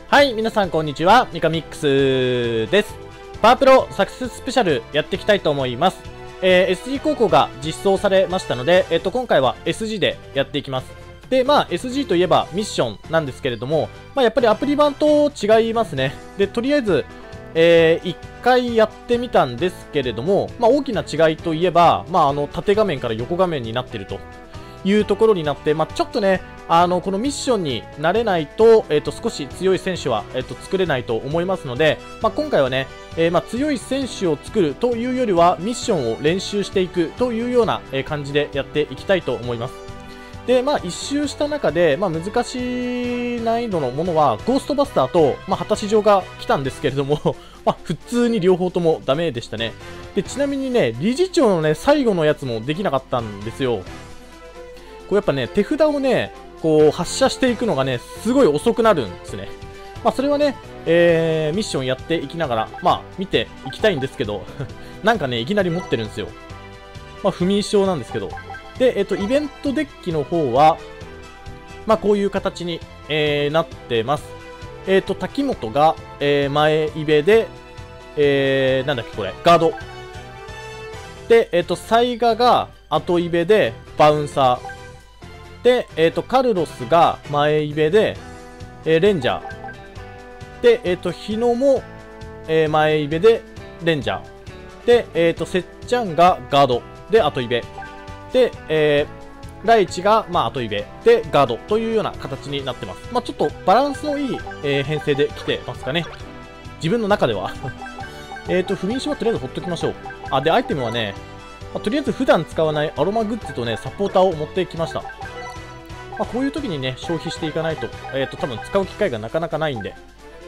はい、皆さんこんにちは。ミカミックスです。パワープロサクセススペシャルやっていきたいと思います。SG 高校が実装されましたので、今回は SG でやっていきます。で、SG といえばミッションなんですけれども、やっぱりアプリ版と違いますね。で、とりあえず、1回やってみたんですけれども、大きな違いといえば、縦画面から横画面になっているというところになって、ちょっとね、このミッションに慣れないと、少し強い選手は、作れないと思いますので、今回はね、強い選手を作るというよりは、ミッションを練習していくというような、感じでやっていきたいと思います。で、一周した中で、難しい難易度のものは、ゴーストバスターと、果たし状が来たんですけれども、普通に両方ともダメでしたね。で、ちなみにね、理事長のね、最後のやつもできなかったんですよ。こうやっぱね、手札をね、こう発射していくのがね、すごい遅くなるんですね。それはね、ミッションやっていきながら、見ていきたいんですけど、なんかね、いきなり持ってるんですよ。不眠症なんですけど。で、イベントデッキの方は、こういう形に、なってます。滝本が、前イベで、なんだっけこれ、ガード。で、サイガが後イベで、バウンサー。で、カルロスが前イベで、レンジャー。で、日野も、前イベで、レンジャー。で、せっちゃんがガード。で、後イベ。で、ライチが、後イベ。で、ガード。というような形になってます。ちょっとバランスのいい、編成で来てますかね。自分の中では。不眠症はとりあえずほっときましょう。で、アイテムはね、とりあえず普段使わないアロマグッズとね、サポーターを持ってきました。こういう時にね、消費していかないと、多分使う機会がなかなかないんで。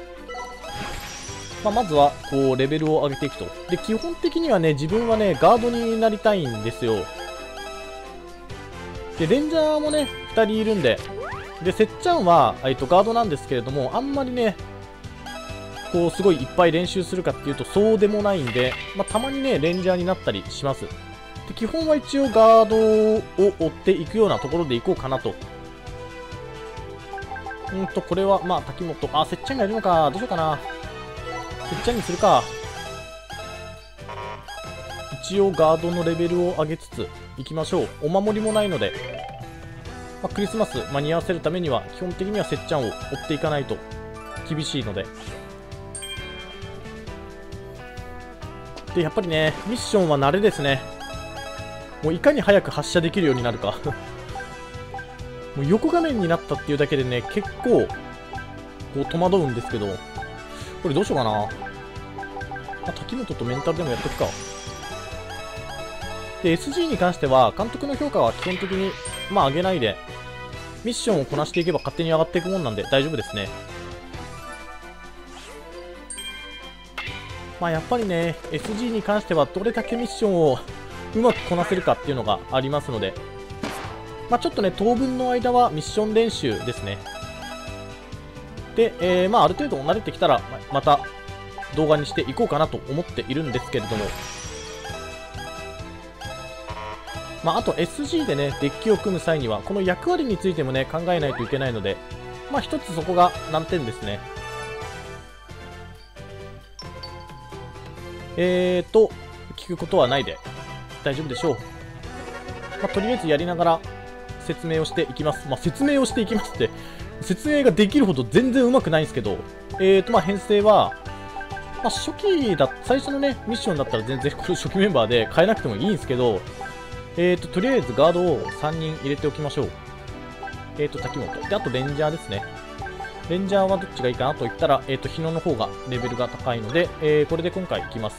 まずは、こう、レベルを上げていくと。で、基本的にはね、自分はね、ガードになりたいんですよ。で、レンジャーもね、2人いるんで。で、せっちゃんは、ガードなんですけれども、あんまりね、こう、すごいいっぱい練習するかっていうと、そうでもないんで、たまにね、レンジャーになったりします。で、基本は一応ガードを追っていくようなところでいこうかなと。これは、滝本。せっちゃんがいるのか。どうしようかな。せっちゃんにするか。一応、ガードのレベルを上げつつ、いきましょう。お守りもないので、クリスマス間に合わせるためには、基本的にはせっちゃんを追っていかないと厳しいので。で、やっぱりね、ミッションは慣れですね。もういかに早く発射できるようになるか。もう横画面になったっていうだけでね、結構、こう戸惑うんですけど、これどうしようかな。滝本とメンタルでもやっていくか。で、SG に関しては、監督の評価は基本的に、上げないで、ミッションをこなしていけば勝手に上がっていくもんなんで大丈夫ですね。やっぱりね、SG に関してはどれだけミッションをうまくこなせるかっていうのがありますので、ちょっとね、当分の間はミッション練習ですね。で、ある程度慣れてきたら、また動画にしていこうかなと思っているんですけれども、あと SG でね、デッキを組む際には、この役割についてもね、考えないといけないので、一つそこが難点ですね。聞くことはないで大丈夫でしょう。とりあえずやりながら、説明をしていきます。説明をしていきますって、説明ができるほど全然うまくないんですけど、編成は、最初のね、ミッションだったら全然これ初期メンバーで変えなくてもいいんですけど、とりあえずガードを3人入れておきましょう。滝本。で、あとレンジャーですね。レンジャーはどっちがいいかなと言ったら、日野の方がレベルが高いので、これで今回いきます。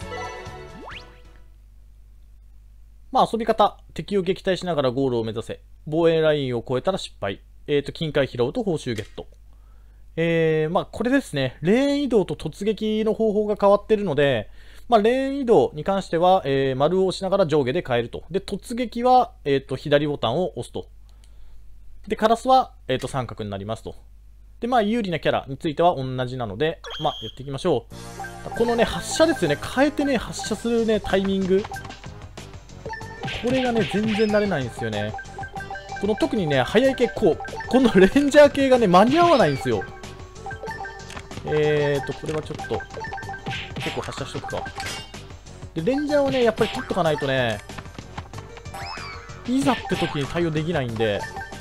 遊び方。敵を撃退しながらゴールを目指せ。防衛ラインを越えたら失敗。金塊拾うと報酬ゲット。これですね。レーン移動と突撃の方法が変わっているので、レーン移動に関しては、丸を押しながら上下で変えると。で、突撃は、左ボタンを押すと。で、カラスは、三角になりますと。で、有利なキャラについては同じなので、やっていきましょう。このね、発射ですよね。変えてね、発射するね、タイミング。これがね、全然慣れないんですよね。この特にね、速い系、このレンジャー系がね、間に合わないんですよ。 これはちょっと、結構発射しとくか。で、レンジャーはね、やっぱり取っとかないとね、いざって時に対応できないんで、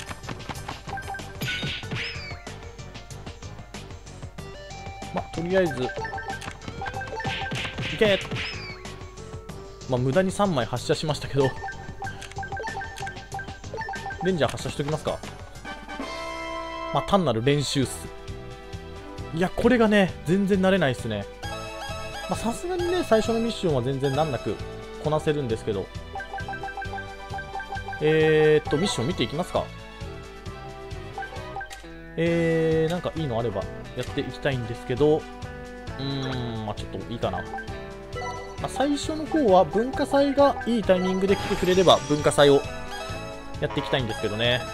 とりあえず、いけ。無駄に3枚発射しましたけど、レンジャー発射しときますか。単なる練習っす。いや、これがね、全然慣れないっすね。さすがにね、最初のミッションは全然難なくこなせるんですけど、ミッション見ていきますか。なんかいいのあればやっていきたいんですけど、ちょっといいかな。最初の方は文化祭がいいタイミングで来てくれれば文化祭をやっていきたいんですけどね。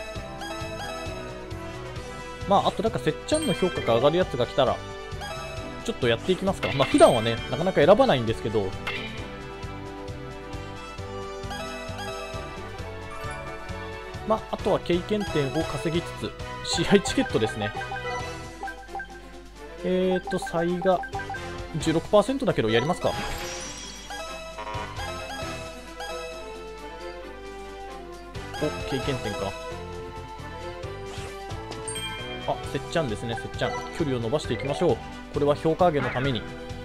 あとなんかせっちゃんの評価が上がるやつが来たら、ちょっとやっていきますか。普段はね、なかなか選ばないんですけど、あとは経験点を稼ぎつつ、試合チケットですね。差異が 16% だけどやりますか。経験点か。せっちゃんですね、せっちゃん。距離を伸ばしていきましょう。これは評価上げのために。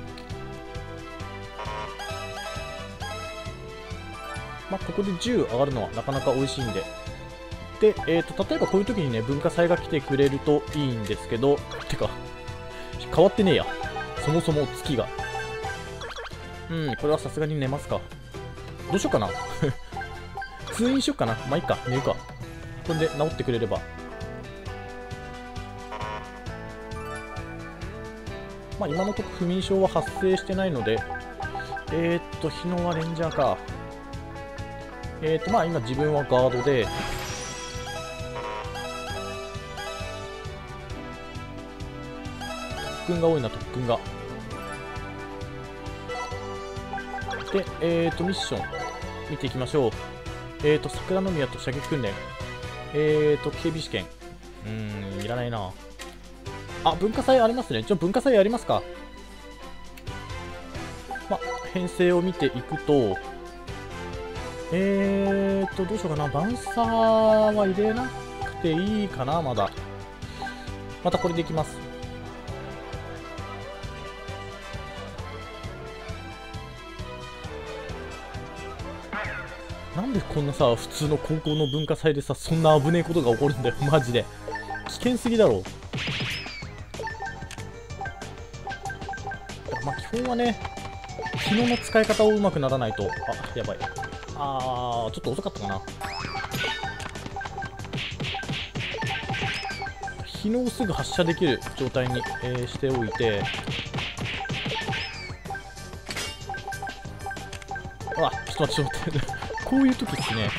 ここで10上がるのはなかなか美味しいんで。で、例えばこういう時にね、文化祭が来てくれるといいんですけど、てか、変わってねえや。そもそも月が。これはさすがに寝ますか。どうしようかな。通院しよっかな。いいか、寝るか。これで治ってくれれば。今のところ不眠症は発生してないので、日野はレンジャーか。今自分はガードで、特訓が多いな、特訓が。で、ミッション見ていきましょう。桜宮と射撃訓練。警備試験。いらないな。文化祭ありますね。文化祭やりますか。編成を見ていくと、どうしようかな。バウンサーは入れなくていいかな、まだ。またこれでいきます。なんでこんなさ、普通の高校の文化祭でさ、そんな危ねえことが起こるんだよ、マジで。危険すぎだろ。基本はね、日野の使い方をうまくならないと。やばい。ちょっと遅かったかな。日野をすぐ発射できる状態に、しておいて、ちょっと待って。こういう時っすね。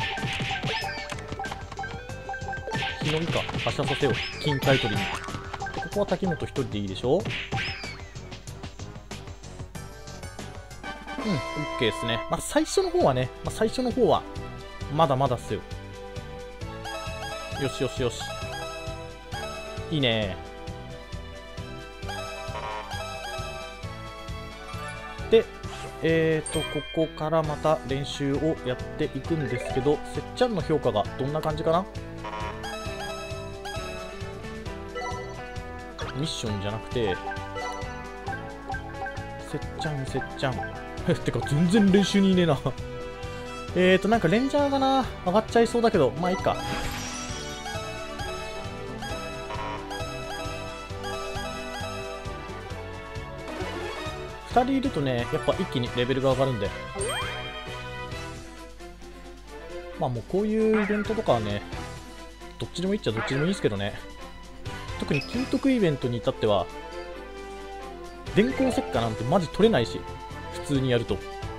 日野以下発射させよう。金塊取りに。ここは滝本一人でいいでしょ。OK ですね。最初の方はね、まだまだっすよ。よしよしよし。いいね。で、ここからまた練習をやっていくんですけど、せっちゃんの評価がどんな感じかな。ミッションじゃなくて、せっちゃん。てか全然練習にいねえな。なんかレンジャーがな、上がっちゃいそうだけど、いいか。2人いるとね、やっぱ一気にレベルが上がるんで。もうこういうイベントとかはね、どっちでもいいっちゃどっちでもいいですけどね。特に金徳イベントに至っては、電光石火なんてマジ取れないし。普通にやると。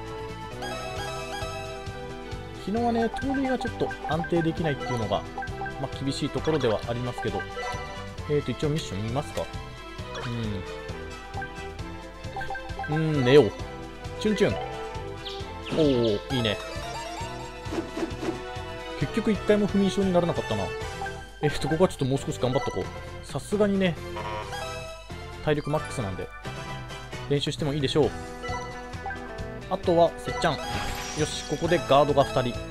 日野はね、盗塁がちょっと安定できないっていうのが、厳しいところではありますけど、一応ミッション見ますか。寝よう。チュンチュン。いいね。結局一回も不眠症にならなかったな。ここはちょっともう少し頑張っとこう。さすがにね、 体力マックスなんで練習してもいいでしょう。あとはせっちゃん。よし、ここでガードが2人。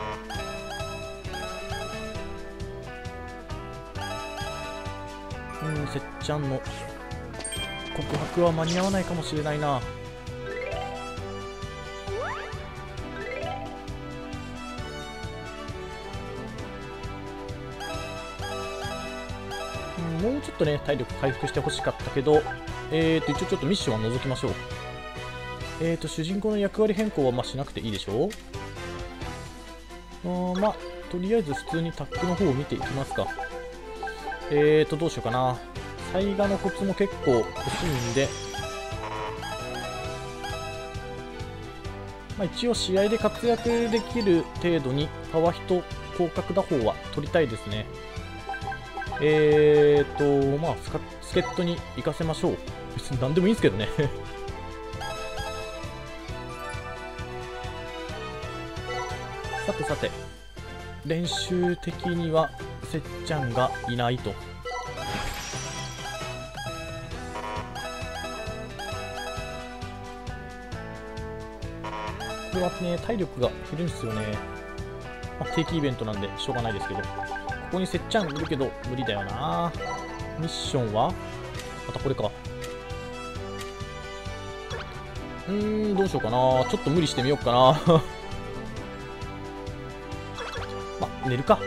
せっちゃんの告白は間に合わないかもしれないな。もうちょっとね、体力回復してほしかったけど、一応ちょっとミッションは除きましょう。主人公の役割変更はまあしなくていいでしょう。まあ、とりあえず普通にタックの方を見ていきますか。どうしようかな。災害のコツも結構欲しいんで、まあ、一応試合で活躍できる程度にパワーヒト広角打法は取りたいですね。まあ、助っ人に行かせましょう。別に何でもいいんですけどね。さてさて、練習的にはせっちゃんがいないと。これはね、体力が減るんですよね。まあ、定期イベントなんでしょうがないですけど。ここにせっちゃんいるけど無理だよな。ミッションはまたこれか。どうしようかな。ちょっと無理してみようかな。まあ、寝るか。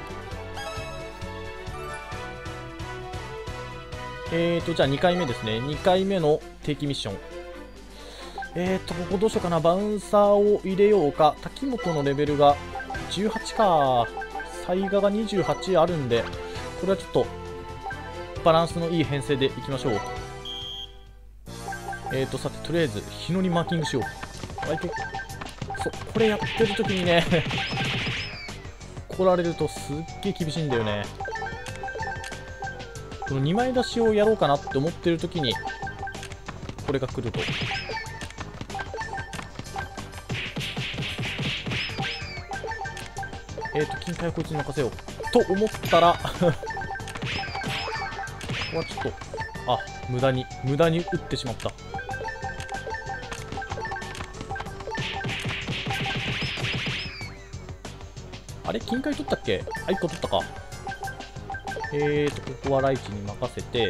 じゃあ2回目ですね。2回目の定期ミッション。ここどうしようかな。バウンサーを入れようか。滝本のレベルが18か。災害が28あるんで、これはちょっとバランスのいい編成でいきましょう。さて、とりあえず日野にマーキングしよう。相手、これやってる時にね来られるとすっげえ厳しいんだよね。この2枚出しをやろうかなって思ってる時にこれが来ると、金塊をこいつに任せようと思ったらここはちょっと無駄に打ってしまった。あれ、金塊取ったっけ。1個取ったか。ここはライチに任せて、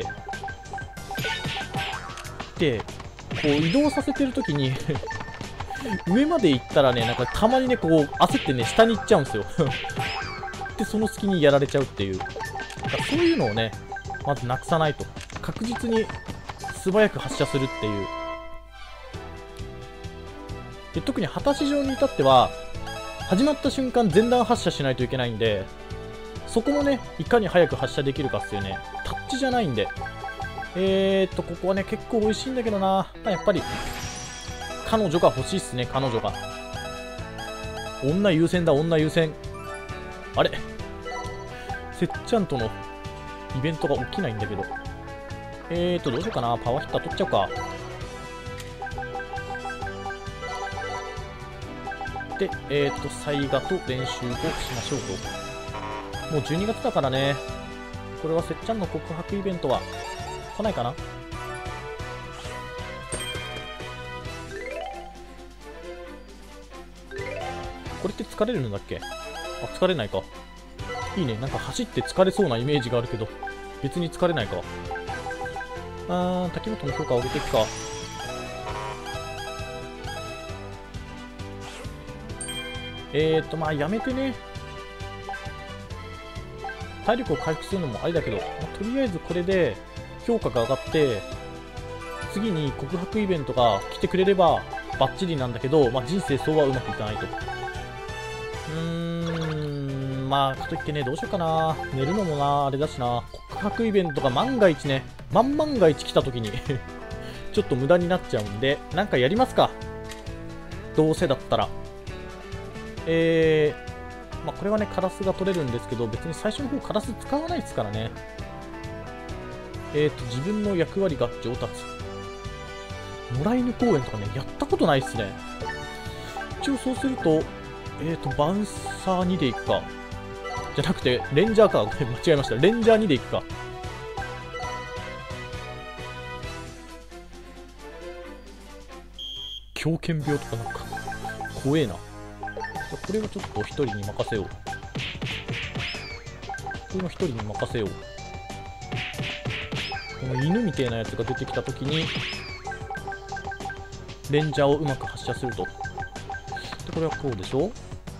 でこう移動させてるときに上まで行ったらね、なんかたまにね、こう焦ってね、下に行っちゃうんですよで、その隙にやられちゃうっていう、そういうのをね、まずなくさないと。確実に素早く発射するっていう。で、特に果たし状に至っては、始まった瞬間前段発射しないといけないんで、そこもね、いかに早く発射できるかっすよね。タッチじゃないんで。ここはね、結構美味しいんだけどな。まあ、やっぱり、彼女が欲しいっすね、彼女が。女優先だ、女優先。あれ、せっちゃんとのイベントが起きないんだけど。どうしようかな。パワーヒッター取っちゃうか。で、サイガと練習をしましょうと。もう12月だからね。これはせっちゃんの告白イベントは来ないかな。これって疲れるんだっけ。疲れないか。いいね。なんか走って疲れそうなイメージがあるけど、別に疲れないか。滝本の評価を上げていくか。まあやめてね。体力を回復するのもありだけど、とりあえずこれで評価が上がって、次に告白イベントが来てくれればバッチリなんだけど、人生そうはうまくいかないと。かといってね、どうしようかな。寝るのもな、あれだしな。告白イベントが万が一ね、万が一来た時にちょっと無駄になっちゃうんで、なんかやりますか。どうせだったら。これはね、カラスが取れるんですけど、別に最初の方カラス使わないですからね。自分の役割が上達。野良犬公園とかね、やったことないっすね。一応そうすると、バウンサー2でいくか。じゃなくて、レンジャーか。間違えました。レンジャー2でいくか。 狂犬病とかなんか怖えな。これはちょっと一人に任せよう。これも一人に任せよう。この犬みたいなやつが出てきたときにレンジャーをうまく発射すると。でこれはこうでしょ。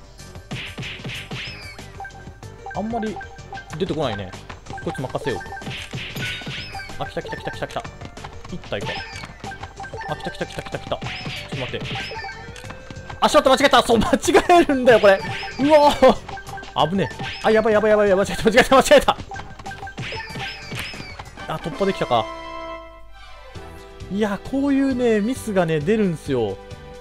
あんまり出てこないね。こいつ任せよう。あ、来た来た来た来た来た。1体か。あ、来た来た来た来た来た。ちょっと待って。あ、しまった、間違えた。そう、間違えるんだよ、これ。うわー、危ねえ。あ、やばいやばいやばいやばい。間違えた間違えた間違えた。あ、突破できたか。いや、こういうね、ミスがね、出るんすよ。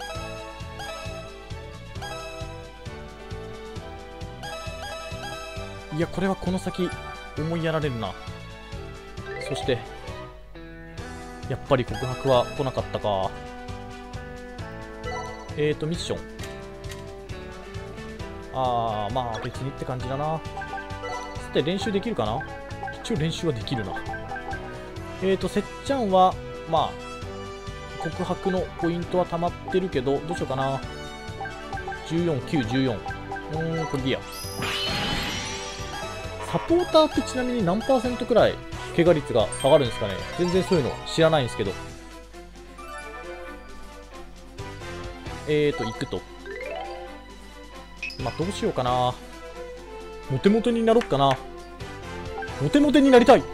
いや、これはこの先、思いやられるな。そして、やっぱり告白は来なかったか。ミッション。まあ、別にって感じだな。さて、練習できるかな？一応練習はできるな。せっちゃんは、まあ、告白のポイントは溜まってるけど、どうしようかな。14、9、14。これでいいや。サポーターってちなみに何%くらい怪我率が下がるんですかね。全然そういうの知らないんですけど。行くと。まあ、どうしようかな。モテモテになろっかな。モテモテになりたい。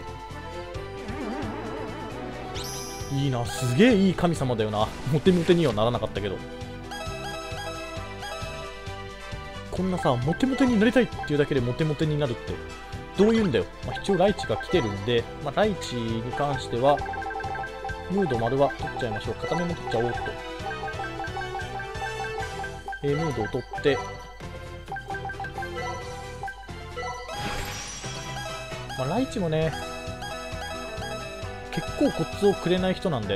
いいな、すげえいい神様だよな。モテモテにはならなかったけど。こんなさ、モテモテになりたいっていうだけでモテモテになるってどういうんだよ。まあ、一応ライチが来てるんで、まあ、ライチに関してはムード丸は取っちゃいましょう。片目も取っちゃおうと。ムードを取って、まあ、ライチもね結構コツをくれない人なんで。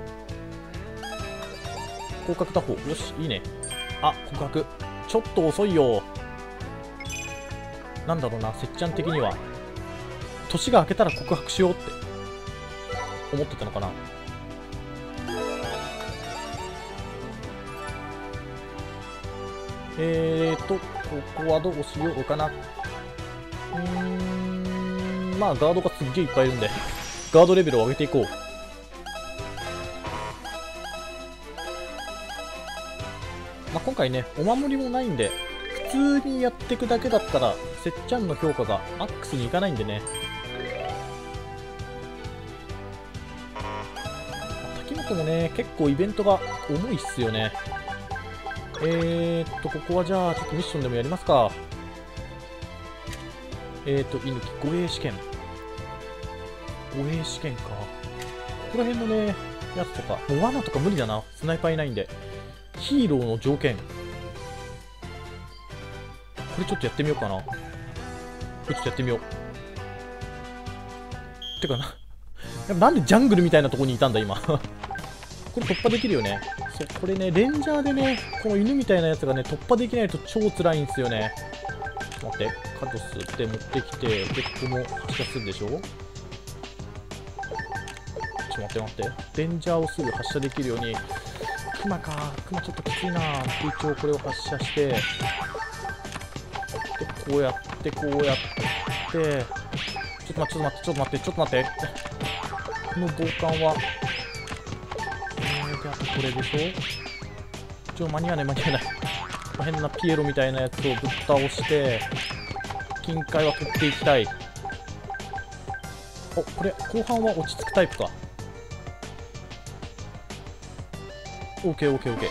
広角打法、よし、いいね。あ、告白ちょっと遅いよ。なんだろうな、せっちゃん的には年が明けたら告白しようって思ってたのかな。ここはどうしようかな。まあガードがすっげえいっぱいいるんでガードレベルを上げていこう。まあ、今回ねお守りもないんで普通にやっていくだけだったらせっちゃんの評価がマックスにいかないんでね。滝本もね結構イベントが重いっすよね。ここはじゃあちょっとミッションでもやりますか。猪木護衛試験。護衛試験か。ここら辺のねやつとかもう罠とか無理だな、スナイパーいないんで。ヒーローの条件、これちょっとやってみようかな。これちょっとやってみよう。てかなんでジャングルみたいなとこにいたんだ今これ突破できるよね。そう、これねレンジャーでねこの犬みたいなやつがね突破できないと超辛いんですよね。ちょっと待って、カドスで持ってきて、でここも発射するでしょ。ちょっと待って待って、レンジャーをすぐ発射できるように。クマか、クマちょっときついな。一応これを発射して、でこうやってこうやって、ちょっと待ってちょっと待ってちょっと待ってちょっと待って、この暴漢はであとこれでしょ。間に合わない間に合わない。変なピエロみたいなやつをぶっ倒して金塊は取っていきたい。お、これ後半は落ち着くタイプか。オーケーオーケーオーケ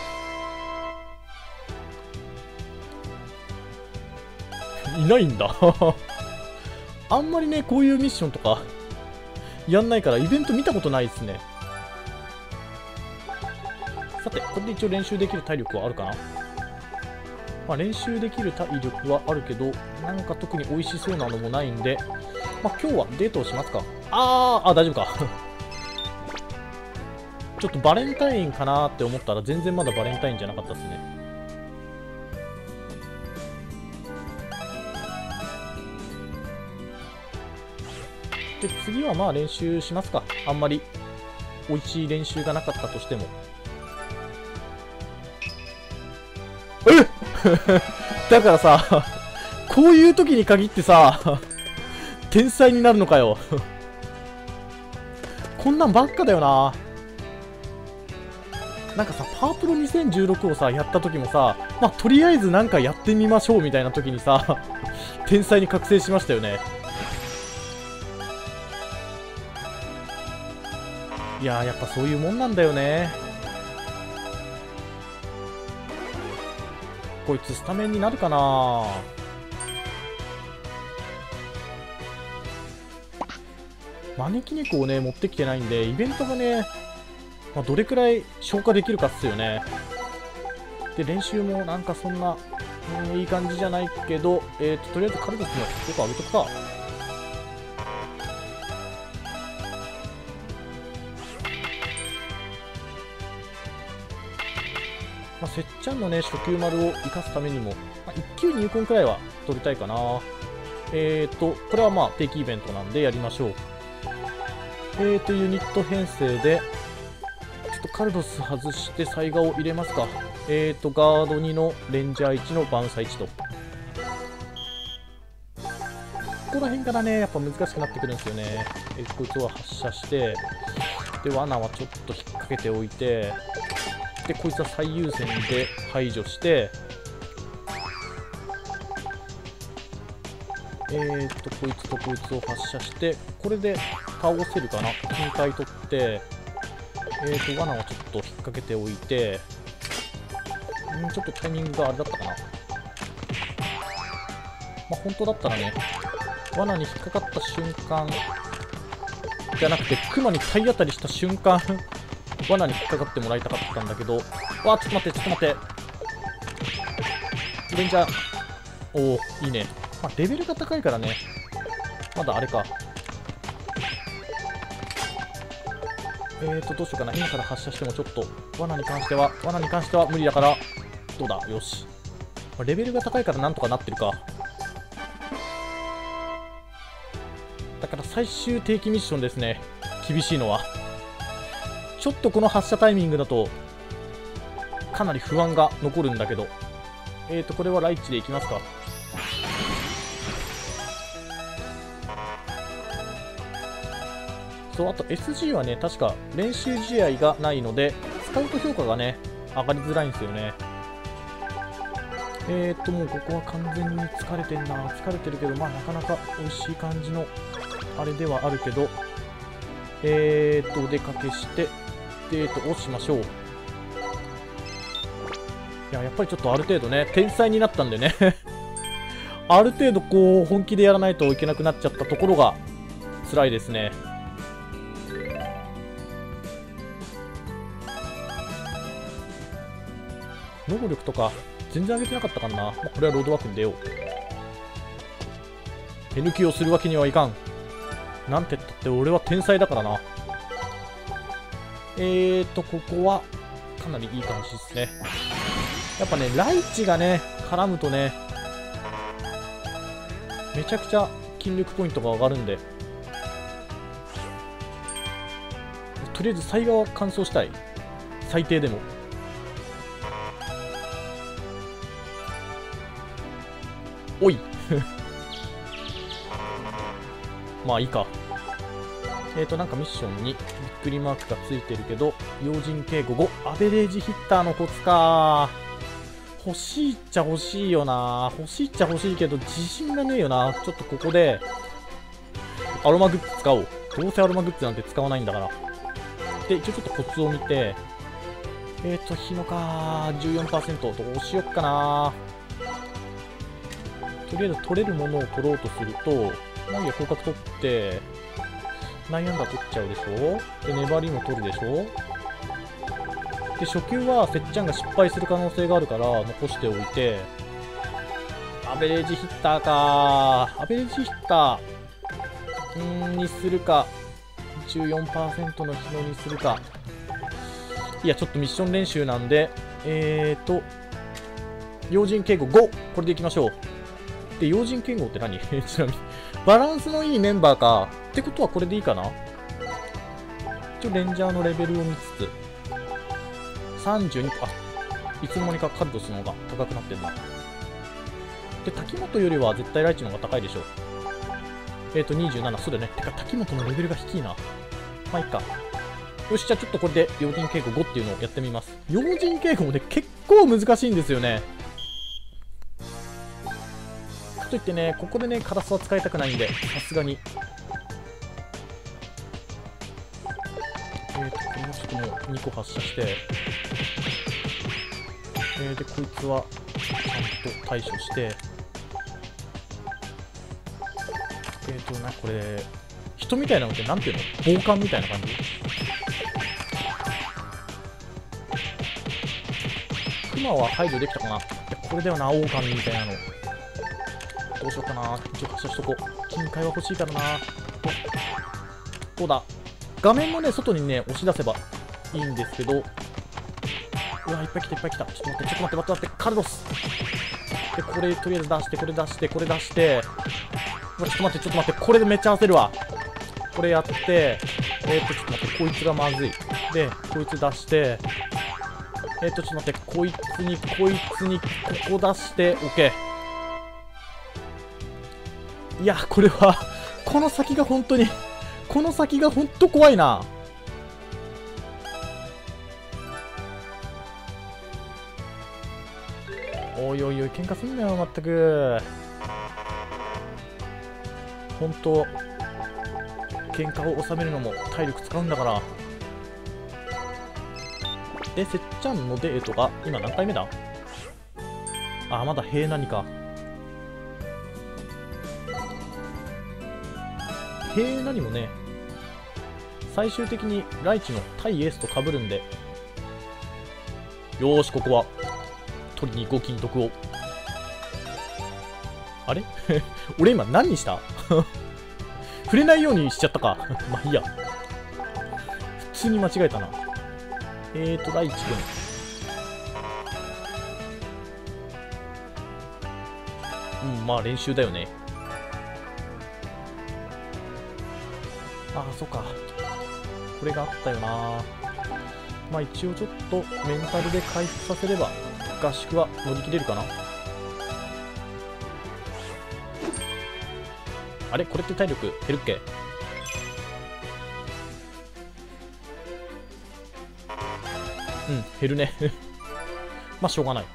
ー。いないんだあんまりねこういうミッションとかやんないからイベント見たことないですね。さてこれで一応練習できる体力はあるかな。まあ練習できる体力はあるけどなんか特に美味しそうなのもないんで、まあ今日はデートをしますか。大丈夫かちょっとバレンタインかなって思ったら全然まだバレンタインじゃなかったですね。で次はまあ練習しますか。あんまり美味しい練習がなかったとしても。 だからさ、こういう時に限ってさ、天才になるのかよ。こんなんばっかだよな。なんかさ、パワープロ2016をさ、やった時もさ、まあ、とりあえずなんかやってみましょうみたいな時にさ、天才に覚醒しましたよね。いやー、やっぱそういうもんなんだよね。こいつスタメンになるかな。招き猫をね、持ってきてないんで、イベントがね、まあ、どれくらい消化できるかっすよね。で、練習もなんかそんな、いい感じじゃないけど、とりあえずカルドスのよく上げとくか。まあ、せっちゃんのね、初級丸を生かすためにも、まあ、1級入魂くらいは取りたいかな。これはまあ定期イベントなんでやりましょう。ユニット編成で、ちょっとカルドス外してサイガを入れますか。ガード2のレンジャー1のバウンサー1と。ここら辺からね、やっぱ難しくなってくるんですよね。こいつを発射して、で、罠はちょっと引っ掛けておいて、で、こいつは最優先で排除して、こいつとこいつを発射して、これで倒せるかな。金塊取って、罠をちょっと引っ掛けておいて、ちょっとタイミングがあれだったかな。まあ、本当だったらね、罠に引っかかった瞬間、じゃなくて、クマに体当たりした瞬間、罠に引っかかってもらいたかったんだけど、わあ、ちょっと待って、ちょっと待って。レンジャー、おお、いいね。まあ、レベルが高いからね、まだあれか。どうしようかな。今から発射してもちょっと、罠に関しては無理だから、どうだ、よし。レベルが高いからなんとかなってるか。だから最終定期ミッションですね。厳しいのは。ちょっとこの発射タイミングだと、かなり不安が残るんだけど。これはライチでいきますか。そう、あと SG はね、確か練習試合がないので、スカウト評価がね、上がりづらいんですよね。もうここは完全に疲れてんな。疲れてるけど、まあなかなか美味しい感じの、あれではあるけど、お出かけして、をしましょう。いや、やっぱりちょっとある程度ね、天才になったんでね、ある程度こう、本気でやらないといけなくなっちゃったところが、辛いですね。能力とか全然上げてなかったかな。まあ、これはロードワークに出よう。手抜きをするわけにはいかん。なんて言ったって俺は天才だからな。ここはかなりいい感じですね。やっぱね、ライチがね、絡むとね、めちゃくちゃ筋力ポイントが上がるんで、とりあえずサイガは完走したい。最低でも。おいまあいいか。なんかミッションにびっくりマークがついてるけど、要人警護5、アベレージヒッターのコツか。欲しいっちゃ欲しいよな。欲しいっちゃ欲しいけど、自信がねえよな。ちょっとここで、アロマグッズ使おう。どうせアロマグッズなんて使わないんだから。で、一応ちょっとコツを見て、日野か 14%。どうしよっかな。とりあえず取れるものを取ろうとすると、まあいいや、広角取って、9アンダー取っちゃうでしょ。で、粘りも取るでしょ。で、初球はせっちゃんが失敗する可能性があるから残しておいて、アベレージヒッターか。アベレージヒッターにするか、14% の日野にするか。いや、ちょっとミッション練習なんで、要人警護5、これでいきましょう。で、要人警護って何ちなみに、バランスのいいメンバーか。ってことはこれでいいかな。一応レンジャーのレベルを見つつ、32、あ、 いつの間にかカルロスの方が高くなってんな。で、滝本よりは絶対ライチの方が高いでしょ。27、そうだよね。てか、滝本のレベルが低いな。まあ、いっか。よし、じゃあちょっとこれで、妖人警護5っていうのをやってみます。妖人警護もね、結構難しいんですよね。かといってね、ここでね、カラスは使いたくないんで、さすがに。これもちょっともう2個発射して、で、こいつは、ちゃんと対処して、これ、人みたいなのってなんていうの？暴漢みたいな感じ？クマは排除できたかな？いや、これだよな、オオカミみたいなの。どうしようかな。一応発射しとこう。金塊は欲しいからな。どうだ？画面のね、外にね、押し出せばいいんですけど。うわ、いっぱい来た、いっぱい来た。ちょっと待って、ちょっと待って、待って、待って、カルロス。で、これ、とりあえず出して、これ出して、これ出して。ちょっと待って、ちょっと待って、これでめっちゃ焦るわ。これやって、ちょっと待って、こいつがまずい。で、こいつ出して、ちょっと待って、こいつに、ここ出して、OK。いや、これは、この先が本当に、怖いな。おいおいおい、喧嘩すんなよ、まったく。本当、喧嘩を収めるのも体力使うんだから。で、せっちゃんのデートが、今何回目だ？あ、まだ平何か。平何もね、最終的にライチの対エースと被るんで、よーし、ここは、取りに行こう、金徳を。あれ俺今何にした触れないようにしちゃったか。まあいいや。普通に間違えたな。ライチ君。うん、まあ練習だよね。ああ、そっか。これがあったよな。まあ一応ちょっとメンタルで回復させれば合宿は乗り切れるかな。あれこれって体力減るっけ？うん、減るね。まあしょうがない。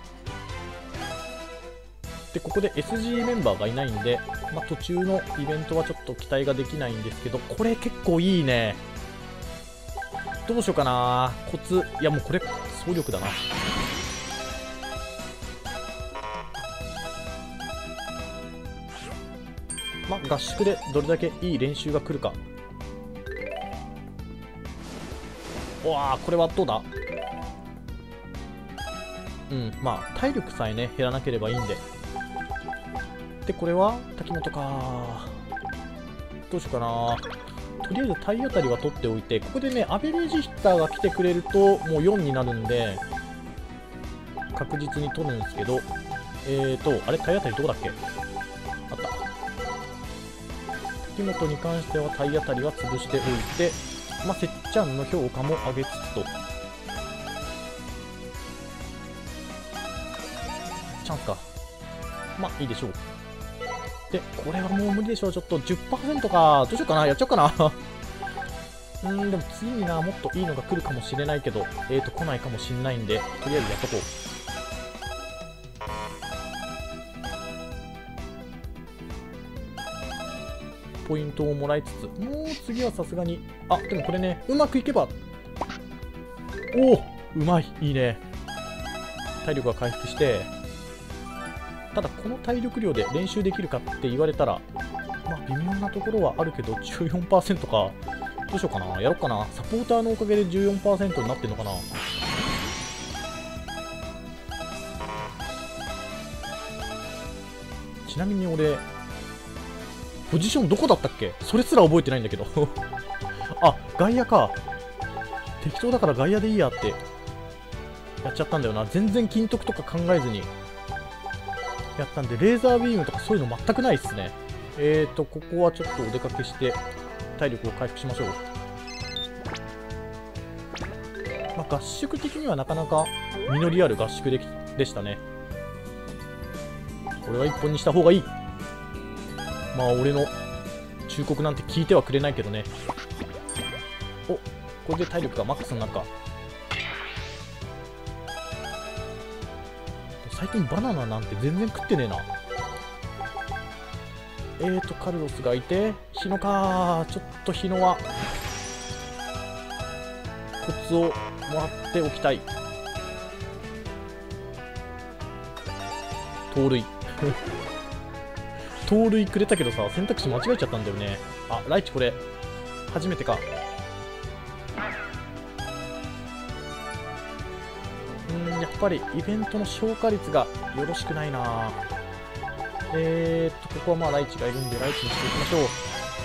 で、ここで SG メンバーがいないんで、まあ途中のイベントはちょっと期待ができないんですけど、これ結構いいね。どうしようかな。コツ、いやもうこれ、総力だな。まあ合宿でどれだけいい練習が来るか。うわあ、これはどうだ？うん、まあ体力さえね、減らなければいいんで。で、これは滝本か。どうしようかな。とりあえず体当たりは取っておいて、ここでね、アベレージヒッターが来てくれると、もう4になるんで、確実に取るんですけど、あれ、体当たりどこだっけ？あった。滝本に関しては体当たりは潰しておいて、まあ、せっちゃんの評価も上げつつと。チャンスか。まあ、いいでしょう。で、これはもう無理でしょう。ちょっと 10% か。どうしようかな。やっちゃおうかな。でも次にな、もっといいのが来るかもしれないけど、来ないかもしれないんで、とりあえずやっとこう。ポイントをもらいつつ、もう次はさすがに、あ、でもこれね、うまくいけば、おお、うまい、いいね。体力が回復して、ただこの体力量で練習できるかって言われたら、まあ微妙なところはあるけど 14% か。どうしようかな。やろうかな。サポーターのおかげで 14% になってんのかな。ちなみに俺、ポジションどこだったっけ？それすら覚えてないんだけど。あ、外野か。適当だから外野でいいやってやっちゃったんだよな。全然金徳とか考えずにやったんで、レーザービームとかそういうの全くないっすね。ここはちょっとお出かけして体力を回復しましょう。 まあ、合宿的にはなかなか実りある合宿でしたね。これは一本にした方がいい。まあ俺の忠告なんて聞いてはくれないけどね。お、これで体力がマックスになるか。最近バナナなんて全然食ってねえな。カルロスがいて、日野か。ちょっと日野はコツをもらっておきたい。盗塁盗塁くれたけどさ、選択肢間違えちゃったんだよね。あ、ライチこれ初めてか。やっぱりイベントの消化率がよろしくないな。ここはまあライチがいるんでライチにしていきましょう。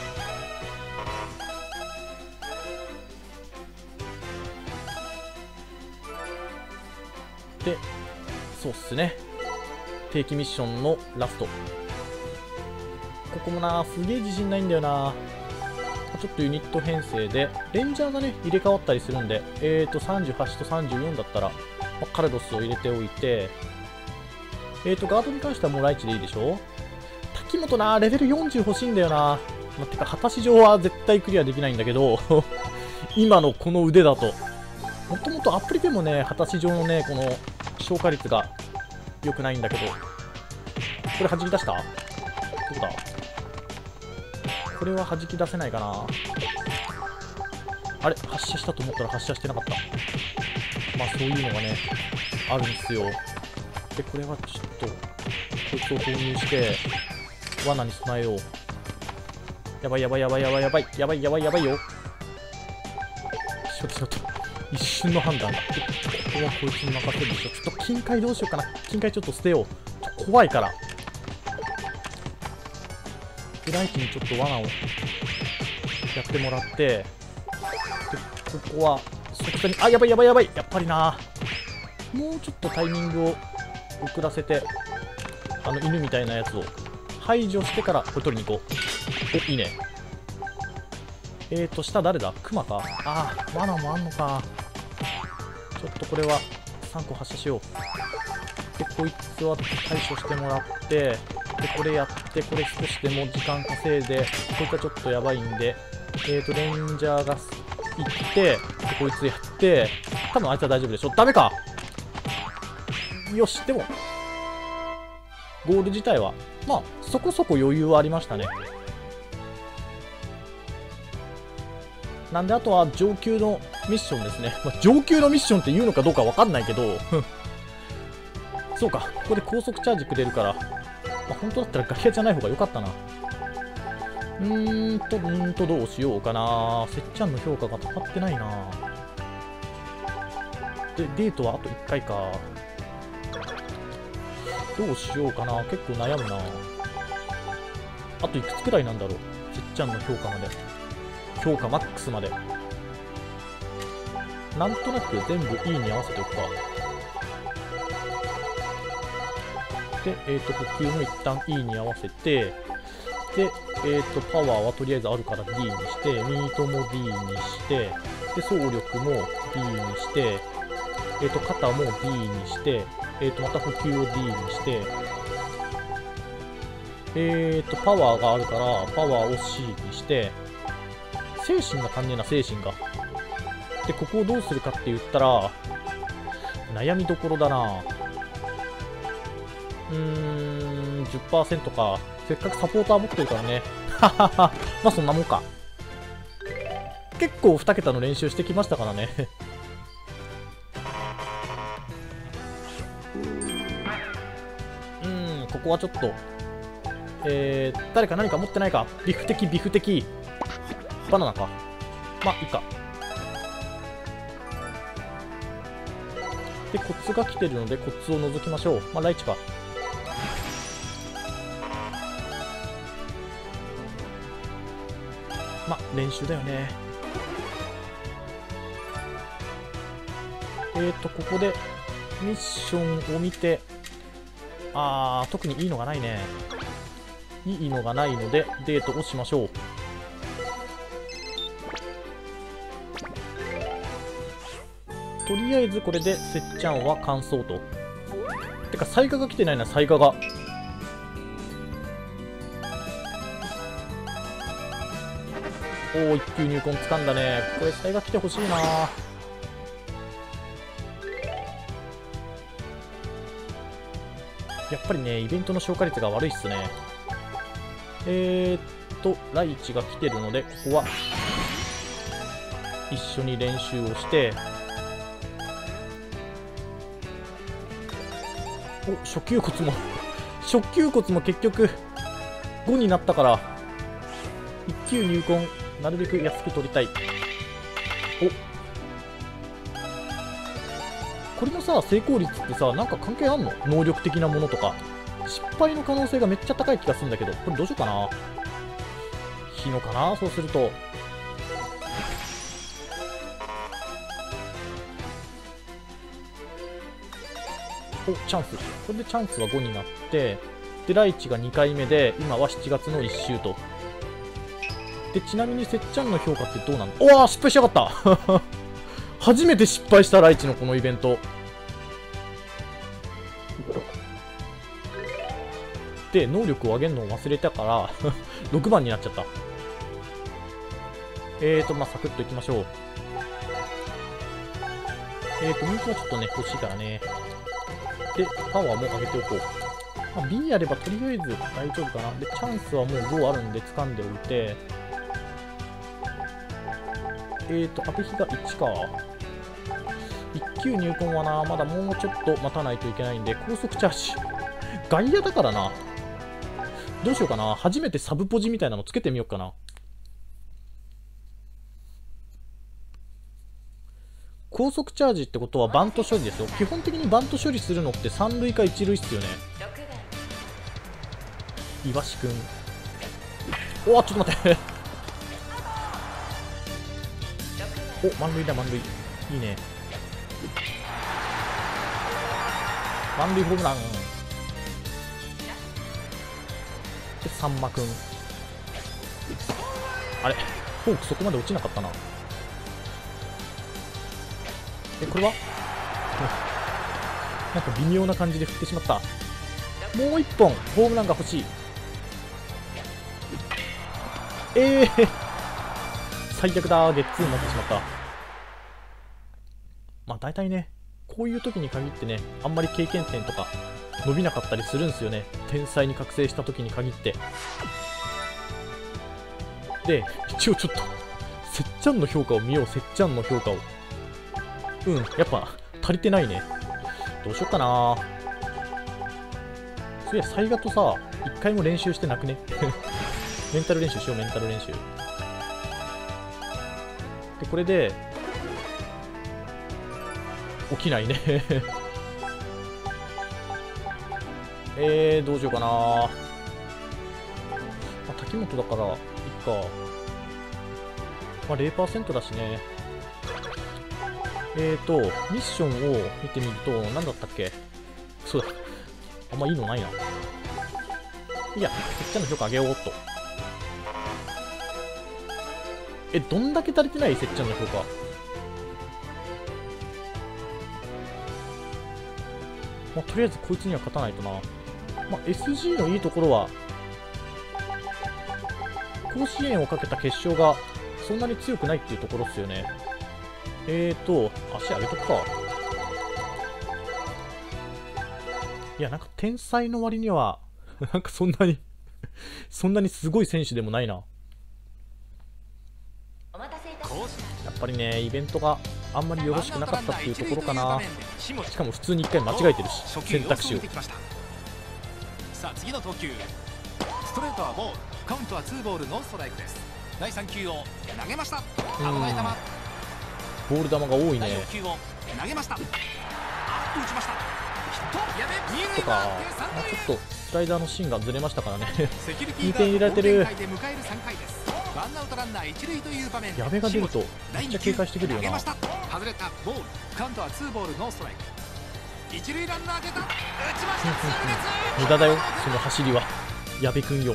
で、そうっすね。定期ミッションのラスト。ここもな、すげえ自信ないんだよな。ちょっとユニット編成で、レンジャーがね、入れ替わったりするんで、38と34だったら、カルロスを入れておいて、ガードに関してはもうライチでいいでしょ。滝本な、レベル40欲しいんだよな。てか、果たし状は絶対クリアできないんだけど、今のこの腕だと。もともとアプリでもね、果たし状のね、この消化率が良くないんだけど、これ弾き出した？どうだ？これは弾き出せないかな。あれ、発射したと思ったら発射してなかった。まあそういうのがね、あるんですよ。で、これはちょっと、こいつを投入して、罠に備えよう。やばいやばいやばいやばいやばいやばいやばいやばいよ。ちょっと、一瞬の判断。ここはこいつに任せるでしょ。ちょっと金塊どうしようかな。金塊ちょっと捨てよう。怖いから。で、ライチにちょっと罠をやってもらって、で、ここは、即座に、あ、やばいやばいやばい。やっぱりな。もうちょっとタイミングを遅らせて、犬みたいなやつを排除してからこれ取りに行こう。お、いいね。下誰だ？クマか。ああ、罠もあんのか。ちょっとこれは3個発射しよう。で、こいつは対処してもらって、で、これやって、これ少しでも時間稼いで、こいつはちょっとやばいんで、レンジャーが行って、で、こいつやって、多分あいつは大丈夫でしょ。ダメか。よし、でも、ゴール自体は、まあ、そこそこ余裕はありましたね。なんで、あとは上級のミッションですね。まあ、上級のミッションって言うのかどうかわかんないけど、そうか、ここで高速チャージくれるから、まあ、本当だったらガリアじゃない方が良かったな。どうしようかな。せっちゃんの評価が高ってないな。で、デートはあと1回か。どうしようかな。結構悩むな。あといくつくらいなんだろう。せっちゃんの評価まで。評価マックスまで。なんとなく全部いいに合わせておくか。で、補給も一旦 E に合わせて、で、パワーはとりあえずあるから D にして、ミートも D にして、で、走力も D にして、肩も D にして、また補給を D にして、パワーがあるから、パワーを C にして、精神が足んねえな、精神が。で、ここをどうするかって言ったら、悩みどころだな。10% か。せっかくサポーター持ってるからね。ははは。まあそんなもんか。結構2桁の練習してきましたからね。ここはちょっと。誰か何か持ってないか。ビフ的。バナナか。まあいいか。で、コツが来てるので、コツを除きましょう。まあライチか。まあ、練習だよね。ここでミッションを見て、特にいいのがないね。いいのがないので、デートをしましょう。 とりあえずこれでせっちゃんは完走と。てか彩花が来てないな。彩花がおお、1級入魂掴んだね。これ彩花来てほしいな。やっぱりね、イベントの消化率が悪いっすね。ライチが来てるので、ここは一緒に練習をして、お、初級骨も初級骨も結局5になったから、1級入魂なるべく安く取りたい。お、これのさ、成功率ってさ、なんか関係あんの？能力的なものとか。失敗の可能性がめっちゃ高い気がするんだけど、これどうしようかな。火のかな、そうすると。お、チャンス。これでチャンスは5になって、で、ライチが2回目で、今は7月の1週と。で、ちなみにせっちゃんの評価ってどうなの？おわ、失敗しやがった初めて失敗した、ライチのこのイベント。で、能力を上げるのを忘れたから6番になっちゃった。まあ、サクッといきましょう。人気はちょっとね、欲しいからね。で、パワーも上げておこう。まあ、B やればとりあえず大丈夫かな。で、チャンスはもう5あるんで掴んでおいて、アベヒが1か。1級入魂はな、まだもうちょっと待たないといけないんで、高速チャージ。外野だからな。どうしようかな。初めてサブポジみたいなのつけてみようかな。高速チャージってことはバント処理ですよ。基本的にバント処理するのって3塁か1塁っすよね。イワシくん。おわ、ちょっと待ってお、満塁だ、満塁。いいね。満塁ホームラン。で、さんまくん。あれ、フォークそこまで落ちなかったな。これはなんか微妙な感じで振ってしまった。もう一本ホームランが欲しい。最悪だー、ゲッツーになってしまった。まあ大体ね、こういう時に限ってね、あんまり経験点とか伸びなかったりするんですよね。天才に覚醒した時に限って。で、一応ちょっとせっちゃんの評価を見よう。せっちゃんの評価を。やっぱ足りてないね。どうしよっかな。そういや、サイガとさ、一回も練習してなくねメンタル練習しよう、メンタル練習。で、これで、起きないねどうしようかな。まあ、滝本だから、いっか。まあ、0% だしね。ミッションを見てみると、何だったっけ？そうだ。あんまいいのないな。いや、せっちゃんの評価上げようっと。どんだけ足りてない？せっちゃんの評価。まあ、とりあえずこいつには勝たないとな。まあ、SG のいいところは、甲子園をかけた決勝がそんなに強くないっていうところっすよね。足上げとくか。いや、なんか天才の割にはなんかそんなにすごい選手でもないな。やっぱりね、イベントがあんまりよろしくなかったっていうところかな。しかも普通に1回間違えてるし、選択肢を。 さあ次の投球、ストレートはボール、カウントは2ボールノーストライクです。第3球を投げました。危ない球。 ボール球が多いね。 投げました。打ちました。ヒット。 とか、まあ、ちょっとスライダーの芯がずれましたからね2点入れられてる。矢部が出るとめっちゃ警戒してくるよな。 外れたボール。カウントは2ボールノーストライク。一塁ランナー出た。打ちました。 無駄だよ、その走りは。矢部くんよ、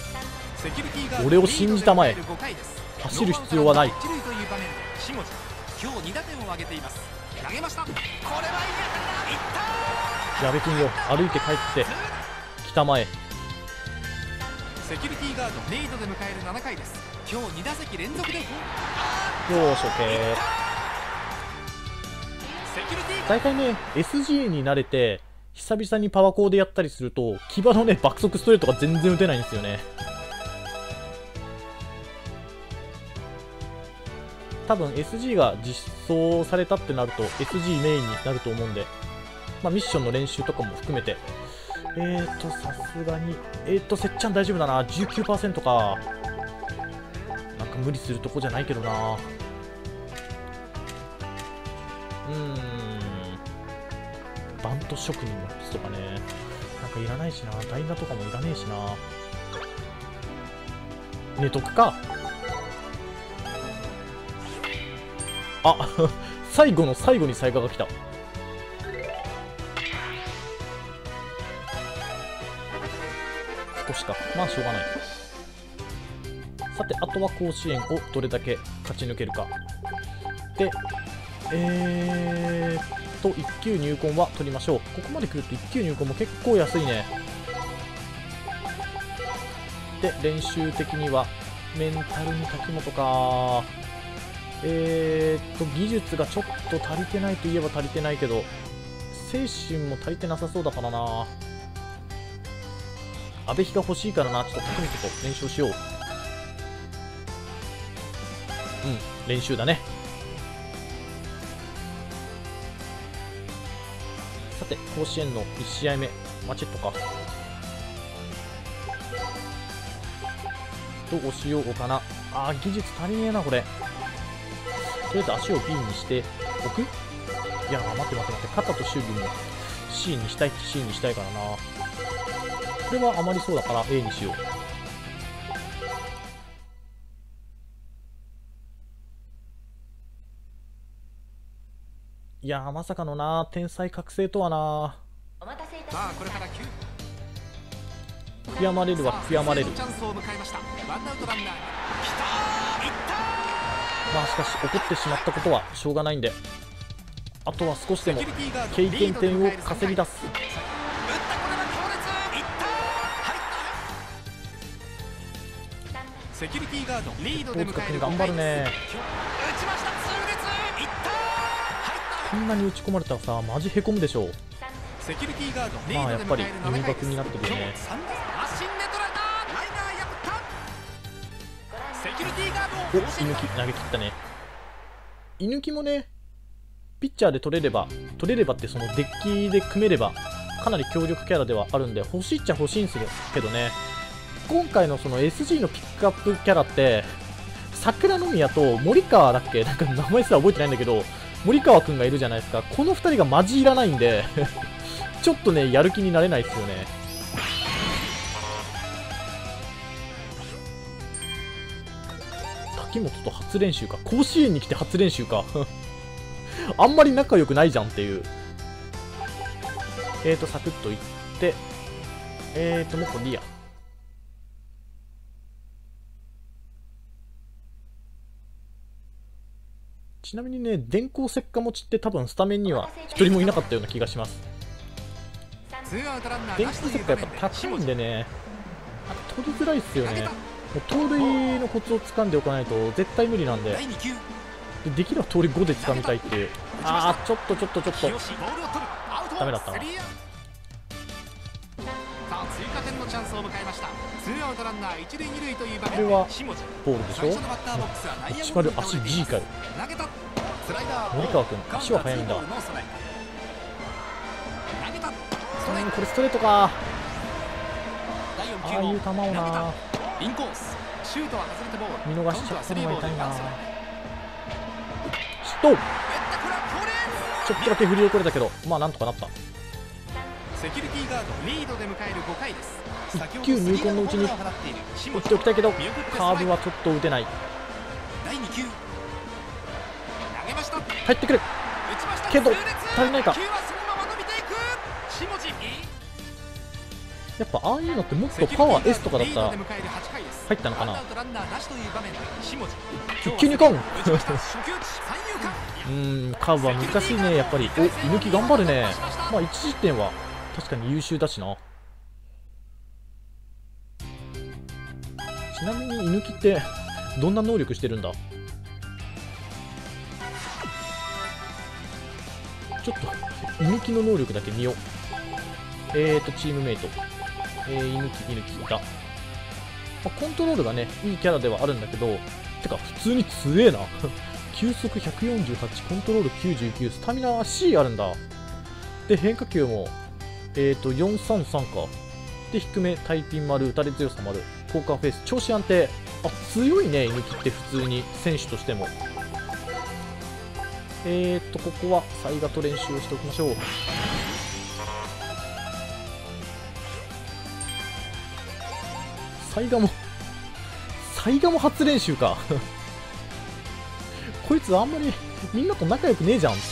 俺を信じたまえ。走る必要はない。 今日2打点を挙げています。投げました。これはいい当たりだ。いったー。 矢部君よ、歩いて帰って北前。 セキュリティガードリードで迎える7回です。今日2打席連続でよーし OK。大体ね SG に慣れて久々にパワーコーでやったりすると騎馬のね爆速ストレートが全然打てないんですよね。多分 SG が実装されたってなると SG メインになると思うんで、まあ、ミッションの練習とかも含めてさすがにせっちゃん大丈夫だな。 19% か。なんか無理するとこじゃないけどな。バント職人の靴とかね、なんかいらないしな。ダイナとかもいらねえしな。寝とくか。あ最後の最後にサイガが来た。少しか、まあしょうがない。さてあとは甲子園をどれだけ勝ち抜けるかで、1級入魂は取りましょう。ここまで来ると1級入魂も結構安いね。で練習的にはメンタルに滝本か。技術がちょっと足りてないといえば足りてないけど精神も足りてなさそうだからな。阿部比が欲しいからな。ちょっと滝本と練習しよう。練習だね。さて甲子園の1試合目マチェットか。どうしようかな。技術足りねえなこれ。とりあえず足を B にしておく。いや待って肩と守備も C にしたいからな。これはあまりそうだから A にしよう。いやまさかのな、天才覚醒とはな。 さあこれから悔やまれるは悔やまれる。まあしかし怒ってしまったことはしょうがないんで、あとは少しでも経験点を稼ぎ出す。 セキュリティガードリードで迎える頑張るね。こんなに打ち込まれたらさマジへこむでしょう。まあやっぱり弓爆になってるよね。お、居抜き投げ切ったね。居抜きもねピッチャーで取れればってそのデッキで組めればかなり強力キャラではあるんで欲しいっちゃ欲しいんですけどね。今回のその SG のピックアップキャラって桜宮と森川だっけ、なんか名前すら覚えてないんだけど森川くんがいるじゃないですか。この2人がマジいらないんでちょっとねやる気になれないですよね。滝本と初練習か。甲子園に来て初練習かあんまり仲良くないじゃんっていう。サクッといってもうこれいいや。ちなみにね電光石火持ちって多分スタメンには一人もいなかったような気がします。電光石火やっぱ高いんでね取りづらいっすよね。もう盗塁のコツを掴んでおかないと絶対無理なんで、できれば盗塁5で掴みたいっていう。ちょっとダメだったな。これはボールでしょ。1-0足 G かよ。森川君足は速いんだ。これストレートか。ああいう球をな見逃しちゃったのが痛いな。ちょっとだけ振り遅れたけどまあなんとかなった。 セキュリティガードリードで迎える5回です。 1球入魂のうちに打っておきたいけどカーブはちょっと打てない。入ってくるけど足りないか。やっぱああいうのってもっとパワー S とかだったら入ったのかな。1球入魂カーブは難しいね、やっぱり。お、居抜き頑張るね。まあ、1失点は確かに優秀だしな。ちなみに居抜きってどんな能力してるんだ？ちょっと居抜きの能力だけ見よう。チームメイト。居抜きだ。まあ、コントロールがね、いいキャラではあるんだけど、てか、普通に強えな。球速148、コントロール99、スタミナ C あるんだ。で、変化球も、433か。で、低め、タイピン丸、打たれ強さ丸、ポーカーフェイス、調子安定。あ、強いね、居抜きって普通に、選手としても。ここは、サイガと練習をしておきましょう。サイガも初練習か。こいつあんまりみんなと仲良くねえじゃんって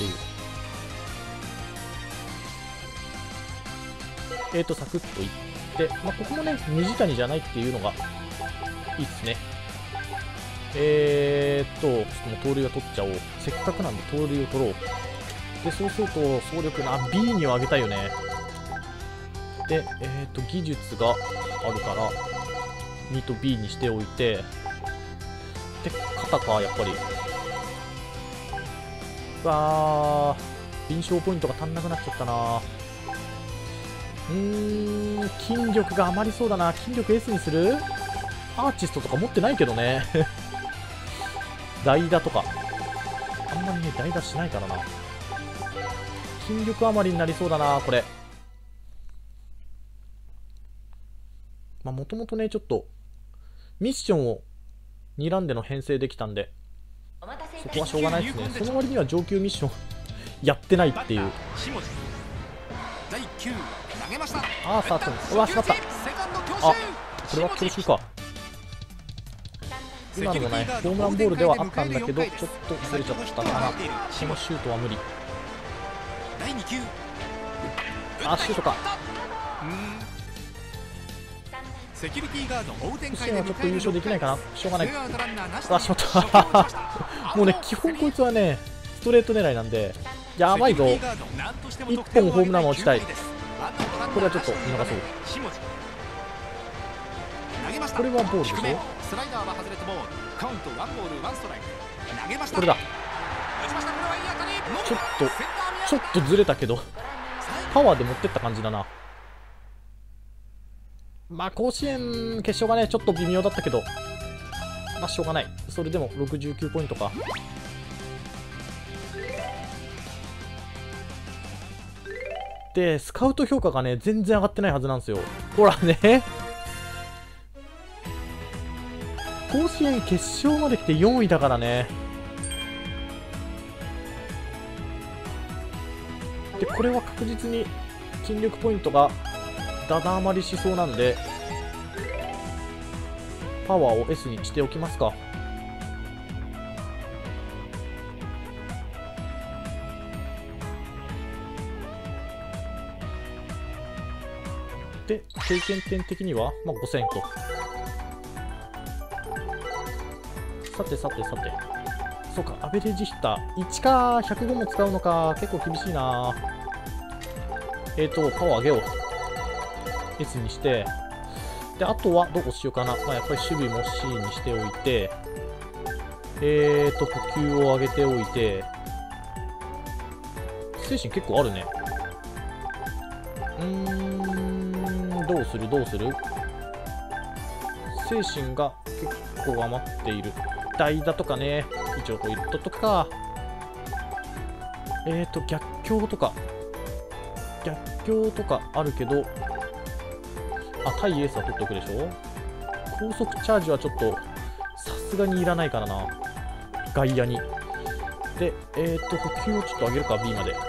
いう。サクッといって、まあ、ここもね、水谷じゃないっていうのがいいっすね。ちょっともう盗塁は取っちゃおう。せっかくなんで盗塁を取ろう。で、そうすると、総力な、B には上げたいよね。で、技術があるから、2と B にしておいて、で、肩か、やっぱり。うわー、臨床ポイントが足んなくなっちゃったな。筋力が余りそうだな。筋力 S にする？アーティストとか持ってないけどね。代打とか。あんまりね、代打しないからな。筋力余りになりそうだな、これ。まあ、もともとね、ちょっと、ミッションを睨んでの編成できたんで、そこはしょうがないですね。その割には上級ミッションやってないっていう。ああ、さあ、うわ、しまった。あ、これは強襲か。今のもね、ホームランボールではあったんだけど、ちょっとずれちゃったかな。このシュートは無理。あ、シュートか。 セキュリティガード追う展開ではちょっと優勝できないかな。しょうがない。あ、しまった。もうね、基本こいつはね、ストレート狙いなんで、やばいぞ。1本ホームランは落ちたい。これはちょっと見逃そう。これはボールでしょ。これだ。ちょっとずれたけど、パワーで持ってった感じだな。まあ、甲子園決勝がね、ちょっと微妙だったけど、まあ、しょうがない。それでも69ポイントか。で、スカウト評価がね、全然上がってないはずなんですよ。ほらね。甲子園決勝まで来て4位だからね。で、これは確実に筋力ポイントがだだ余りしそうなんで、パワーを S にしておきますか。で、経験点的には、まあ、5000と。さて。そうか、アベレージヒッター。1か、105も使うのか。結構厳しいな。パワー上げよう。S にして。で、あとはどうしようかな。まあ、やっぱり守備も C にしておいて。補給を上げておいて。精神結構あるね。どうする精神が結構余っている。代打とかね、一応ホイットとか、逆境とかあるけど、あ、対エースは取っておくでしょ。高速チャージはちょっと、さすがにいらないからな。外野に。で、補給をちょっと上げるか、B まで。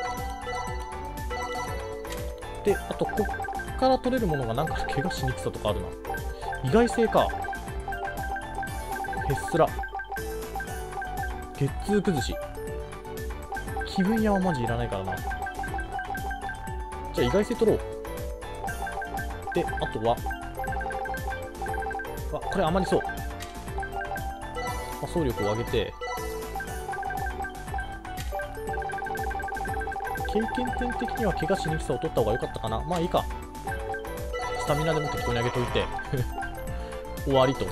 で、あと、こっから取れるものがなんか怪我しにくさとかあるな。意外性か。ヘッスラ。ゲッツー崩し。気分屋はマジいらないからな。じゃあ意外性取ろう。で、あとは、あ、これ余りそう。走力を上げて、 経験点的には怪我しにくさを取った方が良かったかな。まあいいか。スタミナでも適当に上げといて終わりと。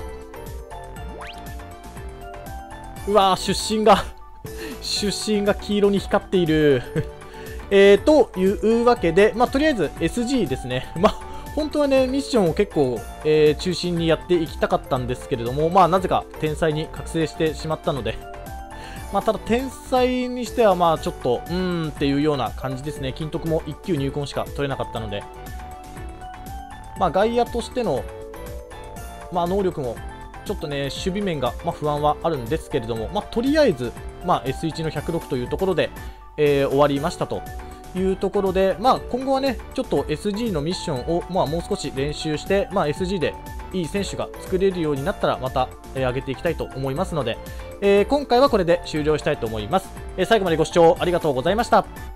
うわー、出身が黄色に光っているというわけで、まあ、とりあえず SG ですね。まあ、本当はね、ミッションを結構、中心にやっていきたかったんですけれども、まあ、なぜか天才に覚醒してしまったので、まあ、ただ天才にしては、まあ、ちょっと、っていうような感じですね。金徳も1級入魂しか取れなかったので、まあ、外野としての、まあ、能力も、ちょっとね、守備面が、まあ、不安はあるんですけれども、まあ、とりあえず、まあ、S1 の106というところで、終わりましたというところで、まあ、今後はね、ちょっと SG のミッションを、まあ、もう少し練習して、まあ、SG でいい選手が作れるようになったら、また、上げていきたいと思いますので、今回はこれで終了したいと思います。最後までご視聴ありがとうございました。